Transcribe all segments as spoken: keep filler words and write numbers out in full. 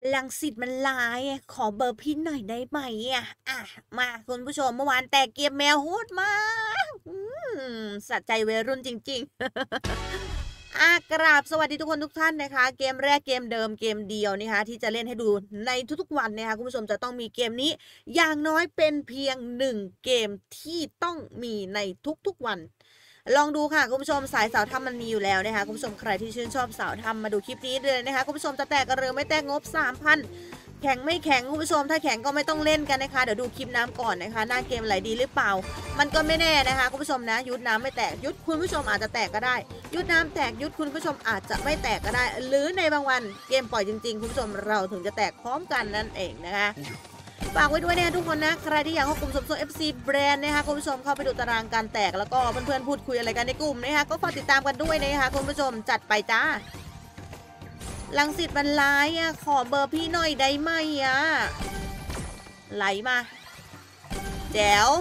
รังสิตมันร้ายอะขอเบอร์พี่หน่อยได้ไหมอะอ่ะมาคุณผู้ชมเมื่อวานแตกเกมแมวโหดมากอืมสะใจวัยรุ่นจริงๆอากราบสวัสดีทุกคนทุกท่านนะคะเกมแรกเกมเดิมเกมเดียวนะคะที่จะเล่นให้ดูในทุกๆวันนะคะคุณผู้ชมจะต้องมีเกมนี้อย่างน้อยเป็นเพียงหนึ่งเกมที่ต้องมีในทุกๆวันลองดูค่ะคุณผู้ชมสายสาวทำมันมีอยู่แล้วนะคะคุณผู้ชมใครที่ชื่นชอบสาวทำมาดูคลิปนี้เลยนะคะคุณผู้ชมจะแตกกระเรือไม่แตกงบ สามพัน แข็งไม่แข็งคุณผู้ชมถ้าแข็งก็ไม่ต้องเล่นกันนะคะเดี๋ยวดูคลิปน้ำก่อนนะคะหน้าเกมไหลดีหรือเปล่ามันก็ไม่แน่นะคะคุณผู้ชมนะยุดน้ำไม่แตกยุดคุณผู้ชมอาจจะแตกก็ได้ยุดน้ำแตกยุดคุณผู้ชมอาจจะไม่แตกก็ได้หรือในบางวันเกมปล่อยจริงๆคุณผู้ชมเราถึงจะแตกพร้อมกันนั่นเองนะคะฝากไว้ด้วยนะทุกคนนะใครที่อยากเข้ากลุ่มสมทรง เอฟ ซี แบรนด์นะคะคุณผู้ชมเข้าไปดูตารางการแตกแล้วก็เพื่อนๆพูดคุยอะไรกันในกลุ่มนะคะก็ฝากติดตามกันด้วยนะคะคุณผู้ชมจัดไปจ้าลังสิตมันร้ายอ่ะขอเบอร์พี่หน่อยได้ไหมอ่ะไหลมาแจ๋ว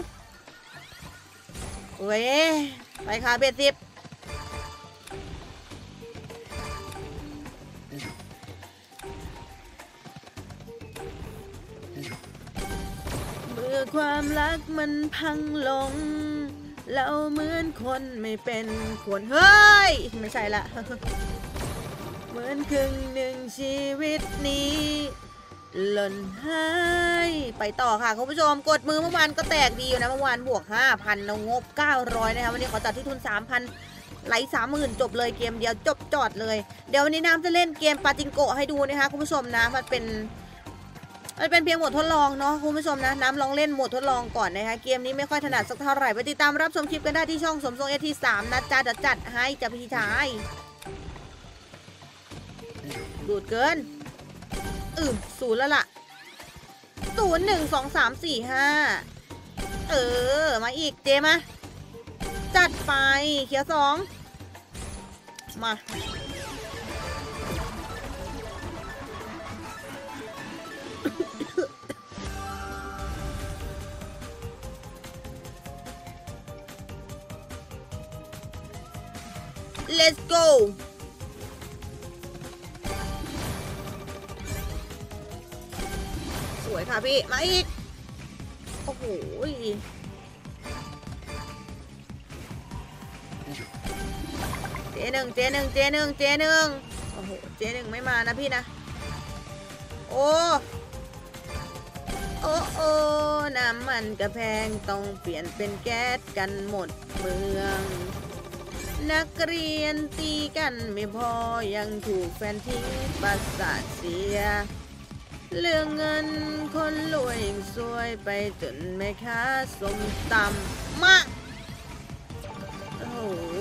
เว้ยไปค่ะเบสิบเมื่อความรักมันพังลงเราเหมือนคนไม่เป็นคนเฮ้ยไม่ใช่ละเหมือนครึ่งหนึ่งชีวิตนี้หล่นหายไปต่อค่ะคุณผู้ชมกดมือเมื่อวานก็แตกดีอยู่นะเมื่อวานบวก ห้าพัน แล้วงบเก้าร้อยนะคะวันนี้ขอจัดที่ทุน สามพัน ไหล สามหมื่น จบเลยเกมเดียวจบจอดเลยเดี๋ยววันนี้น้ำจะเล่นเกมปาจิงโกะให้ดูนะคะคุณผู้ชมนะมันเป็นมันเป็นเพียงโหมดทดลองเนาะคุณผู้ชมนะน้ำลองเล่นโหมดทดลองก่อนนะคะเกมนี้ไม่ค่อยถนัดสักเท่าไหร่ไปติดตามรับชมคลิปกันได้ที่ช่องสมทรงเอทีสามนะจ๊ะจะจัดให้จะพี่ชายดูดเกินอืมศูนย์แล้วล่ะศูนย์หนึ่งสองสามสี่ห้าเออมาอีกเจมาจัดไปเขียวสองมาlet's go สวยค่ะพี่มาอีกโอ้โหเจหนึ่งเจหนึ่งเจหนึ่งเจหนึ่งโอ้โหเจหนึ่งไม่มานะพี่นะโอ้โอ้โอ้น้ำมันกระแพงต้องเปลี่ยนเป็นแก๊สกันหมดเมืองนักเรียนตีกันไม่พอยังถูกแฟนทิ้งประสาทเสียเรื่องเงินคนรวยยังซวยไปจนแม่ค้าสมตำมาโอ้โห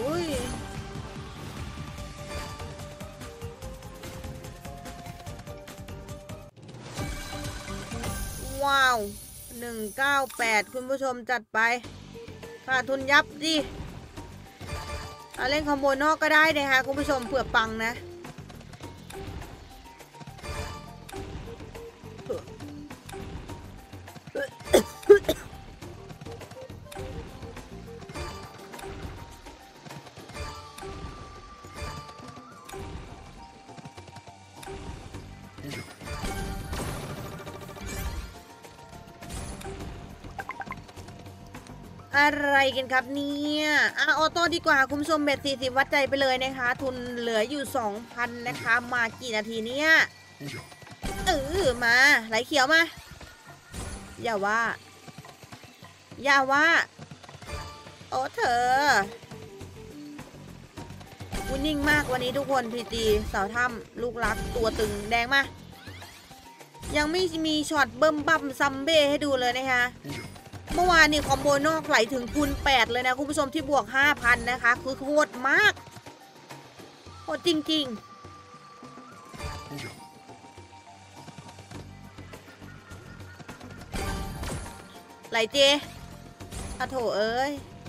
ว้าวหนึ่งเก้าแปดคุณผู้ชมจัดไปขาดทุนยับดิเอาเล่นคอมโบนอกก็ได้นะคะคุณผู้ชมเผื่อปังนะอะไรกันครับเนี่ยอ่ะออโต้ดีกว่าคุณผู้ชมเบ็ดสี่สิบวัดใจไปเลยนะคะทุนเหลืออยู่ สองพัน นะคะมากี่นาทีเนี่ยเออมาไหลเขียวมาอย่าว่าอย่าว่าโอ้เธอวุ้นนิ่งมากวันนี้ทุกคนพีจีสาวถ้ำลูกรักตัวตึงแดงมายังไม่มีช็อตเบิ่มบั่มซัมเบ้ให้ดูเลยนะคะเมื่อวานนี่คอมโบนอกไหลถึงคูณแปดเลยนะคุณผู้ชมที่บวก ห้าพัน นะคะคือโหดมากโหดจริงๆไหลเจอะโถเอ้ย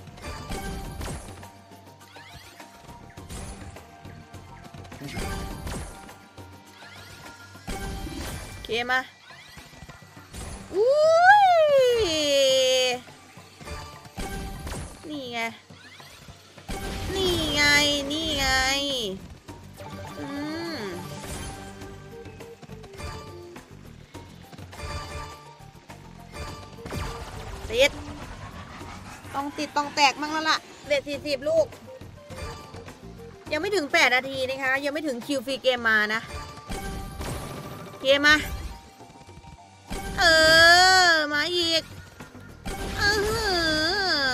เคมาอุ้ยนี่ไงนี่ไงนี่ไงอืมติดต้องติดต้องแตกมั่งแล้วล่ะเบ็ดสี่สิบลูกยังไม่ถึงแปดนาทีนะคะยังไม่ถึงคิวฟรีเกมมานะเกมมาเออมาอีกเออ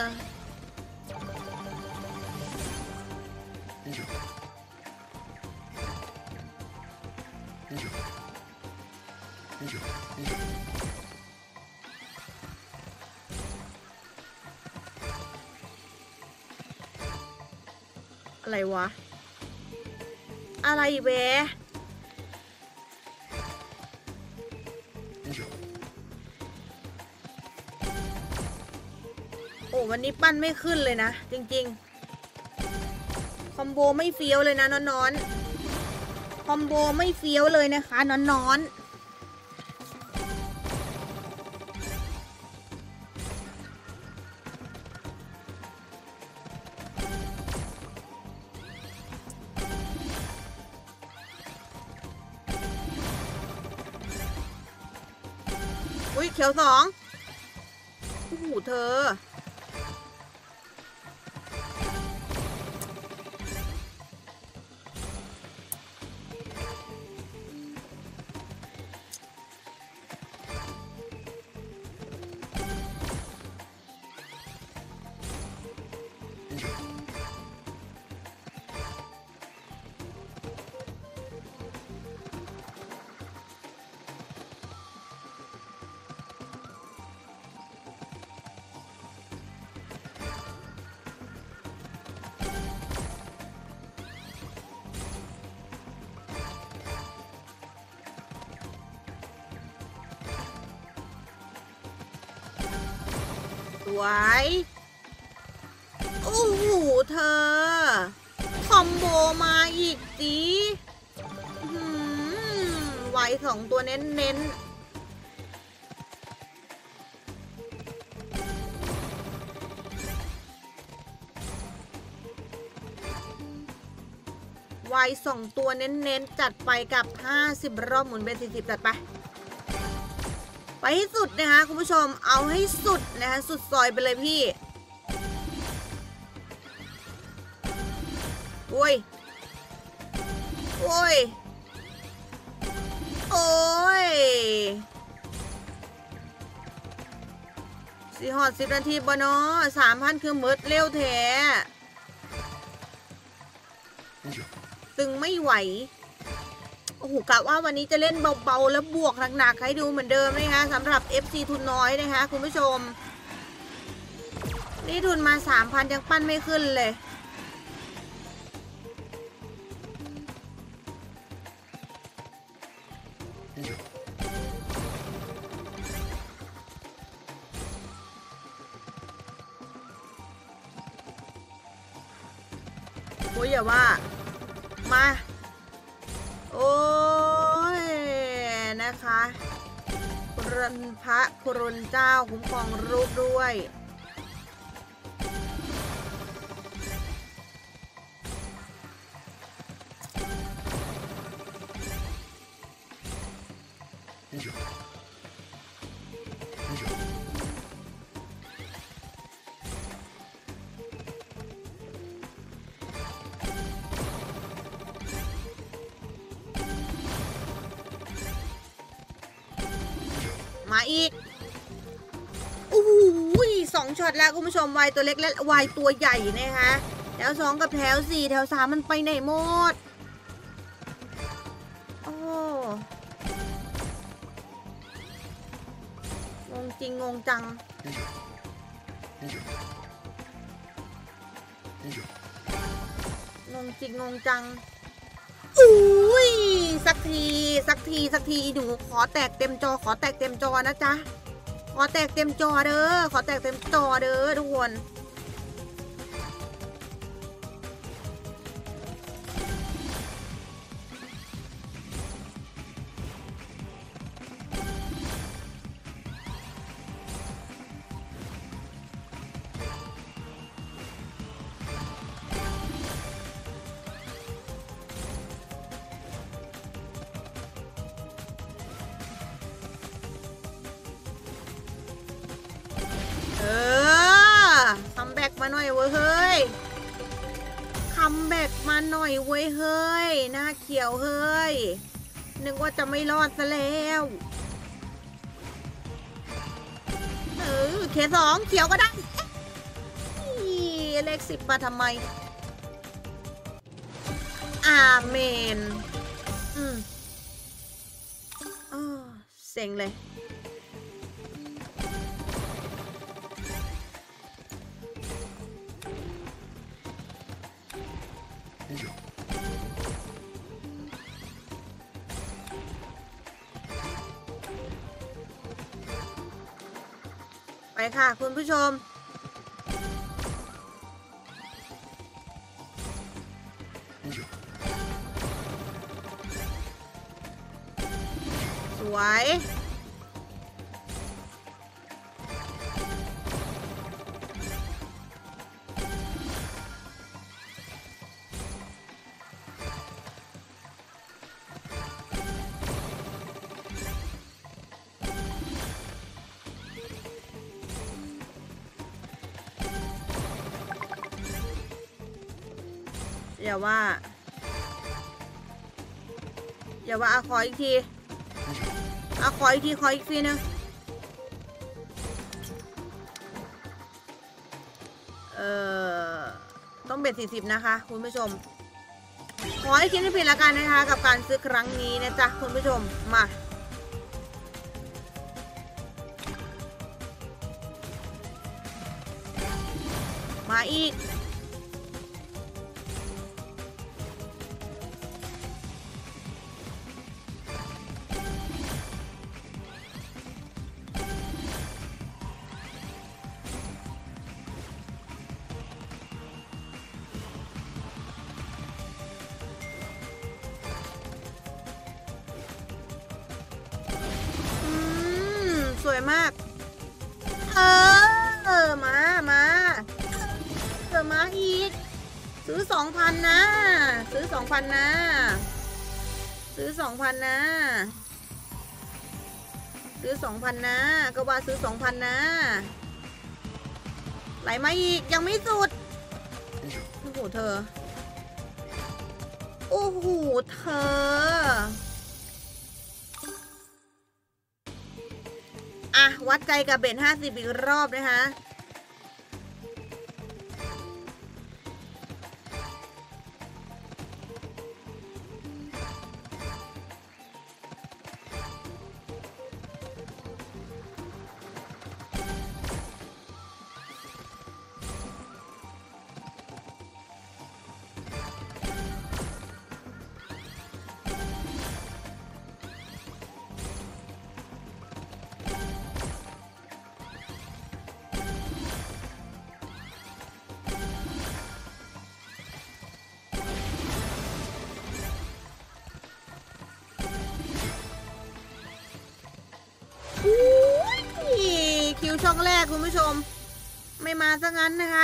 อะไรวะอะไรเวโอ้วันนี้ปั้นไม่ขึ้นเลยนะจริงๆคอมโบไม่เฟี้ยวเลยนะนอนๆคอมโบไม่เฟี้ยวเลยนะคะนอนๆอุ้ยเขียวสองโอ้โหเธอสวยโอ้โหเธอคอมโบมาอีกสิไว้สองตัวเน้นเน้นไว้สองตัวเน้นเน้นจัดไปกับห้าสิบรอบหมุนเป็นสี่สิบจัดไปไปให้สุดนะคะคุณผู้ชมเอาให้สุดนะคะสุดซอยไปเลยพี่โอ้ยโอ้ยโอ้ยสีหอดสิบนาทีบ่เนาะสามพันคือมืดเร็วแท้ตึงไม่ไหวโอ้โหกะว่าวันนี้จะเล่นเบาๆแล้วบวกหนักๆให้ดูเหมือนเดิมนะคะสำหรับ เอฟ ซี ทุนน้อยนะคะคุณผู้ชมนี่ทุนมา สามพัน ยังปั้นไม่ขึ้นเลยโอ้ยอย่าว่ามาโอ้ยนะคะคุณพระคุณเจ้าคุ้มครองรูปด้วยมาอีกโอ้โหสองช็อตแล้วคุณผู้ชมวายตัวเล็กและวายตัวใหญ่นะคะแถวสองกับแถวสี่แถวสามมันไปไหนหมดโอ้งงจริงงงจังงงจริงงงจังอุ้ยสักทีสักทีสักทีหนูขอแตกเต็มจอขอแตกเต็มจอนะจ๊ะขอแตกเต็มจอเด้อขอแตกเต็มจอเด้อทุกคนน่อยเว้ยเฮ้ยหน้าเขียวเฮ้ยนึกว่าจะไม่รอดซะแล้วเออเคสองเขียวก็ได้เลขสิบมาทำไมอาเมนอืมอ๋อเซ็งเลยไปค่ะคุณผู้ชมสวยอย่าว่าอย่าว่าขออีกทีอ่ะขออีกทีขออีกทีนึงเอ่อต้องเบ็ดสี่สิบนะคะคุณผู้ชมขอให้คิดให้ผิดละกันนะคะกับการซื้อครั้งนี้นะจ๊ะคุณผู้ชมมามาอีกสวยมากเออมามาเออมาอีกซื้อสองพันนะซื้อสองพันนะซื้อสองพันนะซื้อสองพันนะก็ว่าซื้อสองพันนะไหลมาอีกยังไม่สุดโอ้โหเธอโอ้โหเธออ่ะวัดใจกับเบนห้าสิบอีกรอบนะคะ คิวช่องแรกคุณผู้ชมไม่มาซะงั้นนะคะ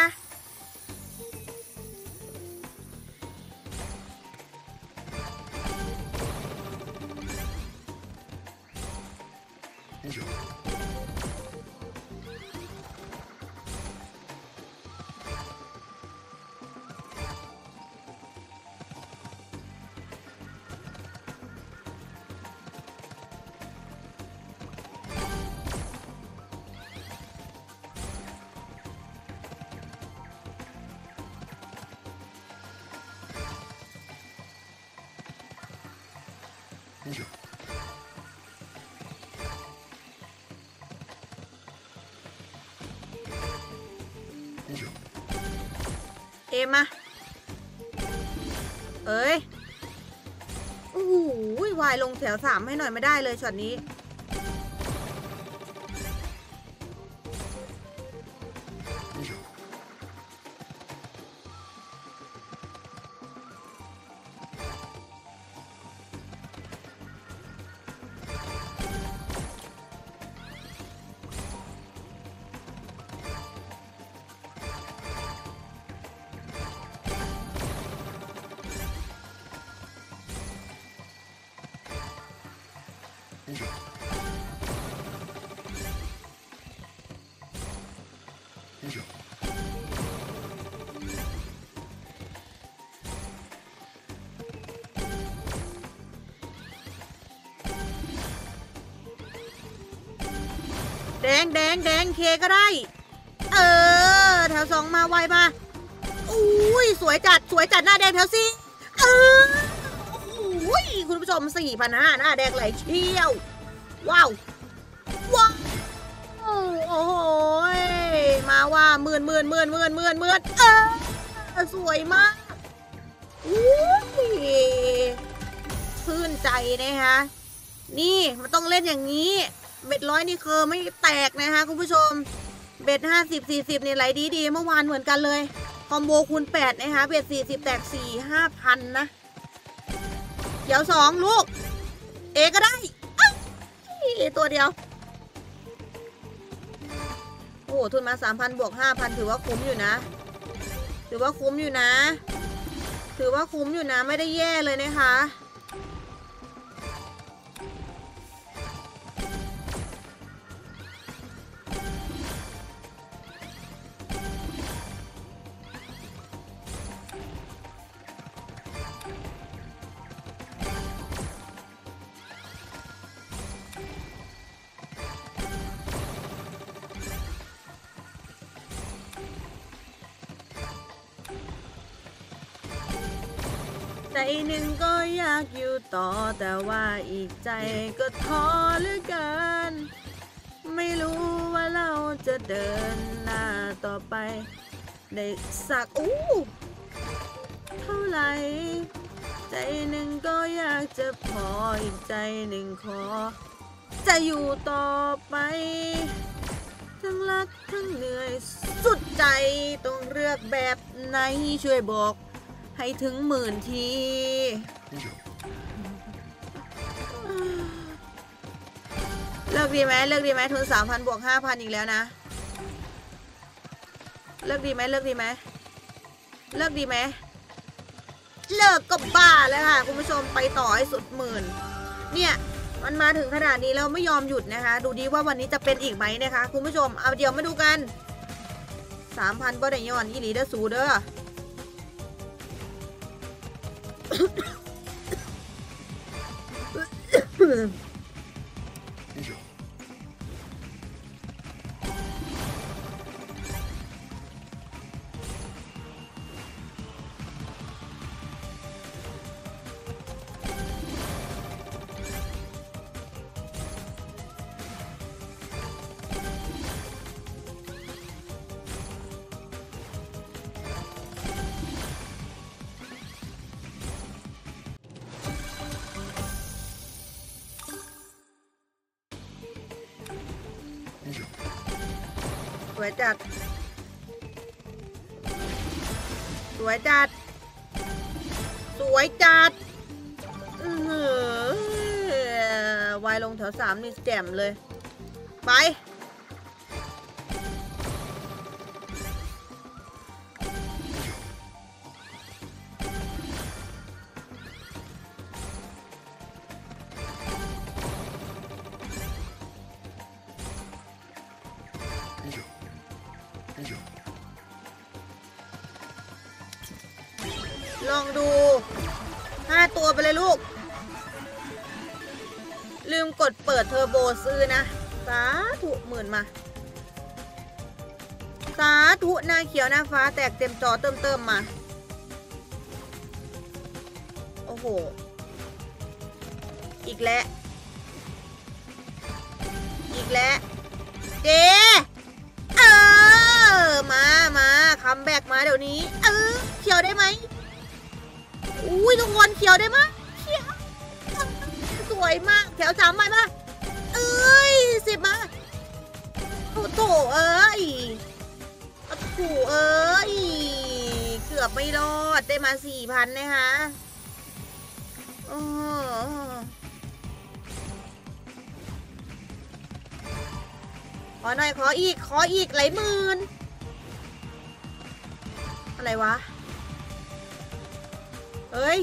เอมาเอ้ยโอ้โหวายลงแถวสามให้หน่อยไม่ได้เลยช็อตนี้แดงแดงแดงเคก็ได้เออแถวสองมาไวมาอุ้ยสวยจัดสวยจัดหน้าแดงแถวสี่เอออุ้ยคุณผู้ชม สี่พันห้าร้อย หน้าแดงไหลเชี่ยวว้าวว้าวโอ้โหมาว่าหมื่นหมื่นหมื่นหมื่นหมื่นหมื่นเออสวยมากอุ้ยชื่นใจนะคะนี่มันต้องเล่นอย่างนี้เบ็ดร้อยนี่คือไม่แตกนะคะคุณผู้ชมเบ็ดห้าสิบ สี่สิบเนี่ยไหลดีดีเมื่อวานเหมือนกันเลยคอมโบคูณแปดนะคะเบ็ดสี่สิบแตกสี่ ห้าพันนะเดี๋ยวสองลูกเอก็ได้ตัวเดียวโอ้ทุนมา สามพัน บวก ห้าพัน ถือว่าคุ้มอยู่นะถือว่าคุ้มอยู่นะถือว่าคุ้มอยู่นะไม่ได้แย่เลยนะคะใจหนึ่งก็อยากอยู่ต่อแต่ว่าอีกใจก็ท้อเหลือเกินไม่รู้ว่าเราจะเดินหน้าต่อไปได้สักอู้เท่าไหร่ใจหนึ่งก็อยากจะพออีกใจหนึ่งขอจะอยู่ต่อไปทั้งรักทั้งเหนื่อยสุดใจต้องเลือกแบบไหนช่วยบอกให้ถึงหมื่นทีเลิกดีไหมเลิกดีไหมทุนสามพันบวกห้าพันอีกแล้วนะเลิกดีไหมเลิกดีไหมเลิกดีไหมเลิกก็บ้าแล้วค่ะคุณผู้ชมไปต่อให้สุดหมื่นเนี่ยมันมาถึงขนาดนี้แล้วไม่ยอมหยุดนะคะดูดีว่าวันนี้จะเป็นอีกไหมนะคะคุณผู้ชมเอาเดี๋ยวมาดูกัน สามพัน บ่ได้ย้อนอีหลีเด้อสูเด้อสวยจัดสวยจัดสวยจัดเออวายลงแถวสามนี่แจ่มเลยไปลองดูห้าตัวไปเลยลูกลืมกดเปิดเทอร์โบซื้อนะสาธุหมื่นมาสาธุหน้าเขียวหน้าฟ้าแตกเต็มจอเติมเติมมาโอ้โหอีกแล้วอีกแล้วเจเออมามาคัมแบ็กมาเดี๋ยวนี้เออเขียวได้ไหมอุ้ยทุกคนเขียวได้ไหมเขียวสวยมากแถวสามมาป่ะเอ้ยสิบมาโอ้โถเอ้ยโอ้โถเอ้ยเกือบไม่รอดได้มาสี่พันนะคะโอ้ขอหน่อยขออีกขออีกหลายหมื่นอะไรวะเอ้ย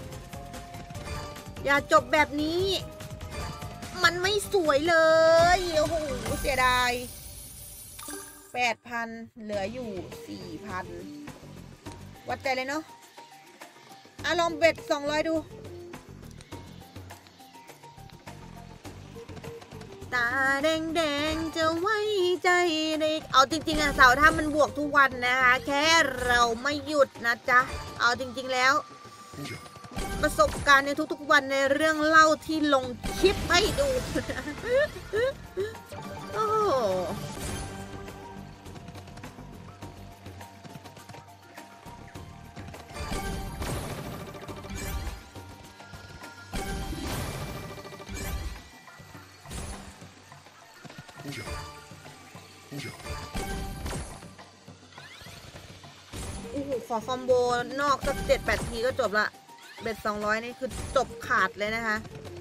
อย่าจบแบบนี้มันไม่สวยเลยโอ้โหเสียดาย แปดพัน เหลืออยู่ สี่พัน วัดใจเลยเนาะอ่ะลองเบ็ดสองร้อยดูตาแดงๆจะไว้ใจได้เอาจริงๆอะเสาถ้ามันบวกทุกวันนะคะแค่เราไม่หยุดนะจ๊ะเอาจริงๆแล้วประสบการณ์ในทุกๆวันในเรื่องเล่าที่ลงคลิปให้ดูโอ้โอ้โหขอคอมโบนอกสักเจ็ดแปดทีก็จบละเบ็ดสองร้อยนี่คือจบขาดเลยนะคะ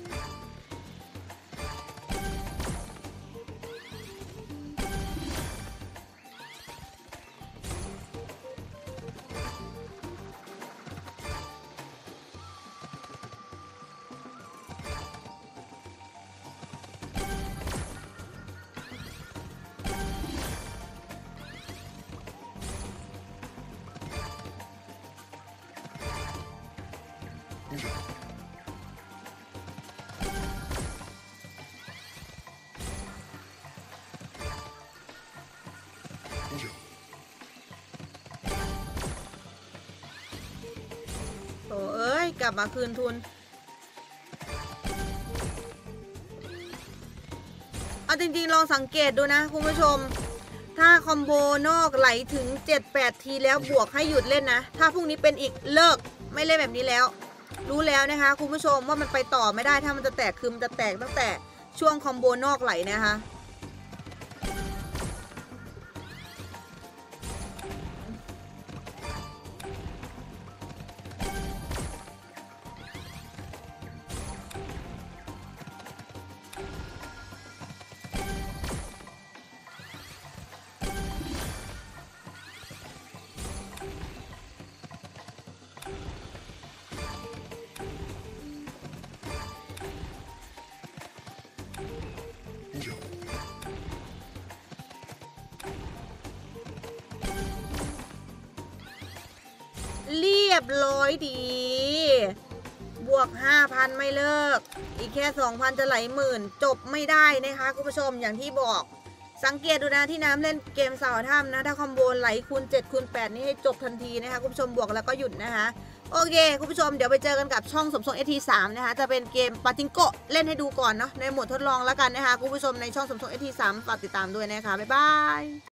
โอ้เอ้ยกลับมาคืนทุนเอาจริงๆลองสังเกตดูนะคุณผู้ชมถ้าคอมโบนอกไหลถึง เจ็ดแปด ทีแล้วบวกให้หยุดเล่นนะถ้าพรุ่งนี้เป็นอีกเลิกไม่เล่นแบบนี้แล้วรู้แล้วนะคะคุณผู้ชมว่ามันไปต่อไม่ได้ถ้ามันจะแตกคือมันจะแตกตั้งแต่ช่วงคอมโบนอกไหลนะคะเรียบร้อยดีบวก ห้าพัน ไม่เลิกอีกแค่ สองพัน จะไหลหมื่นจบไม่ได้นะคะคุณผู้ชมอย่างที่บอกสังเกตดูนะที่น้ำเล่นเกมเสาถ้ำนะถ้าคอมโบไหลคูณเจ็ดคูณแปดนี่ให้จบทันทีนะคะคุณผู้ชมบวกแล้วก็หยุดนะคะโอเคคุณผู้ชมเดี๋ยวไปเจอกันกับช่องสมทรง เอ ที สาม นะคะจะเป็นเกมปาจิงโกะเล่นให้ดูก่อนเนาะในโหมดทดลองแล้วกันนะคะคุณผู้ชมในช่องสมทรง เอ ที สาม ฝากติดตามด้วยนะคะบ๊ายบาย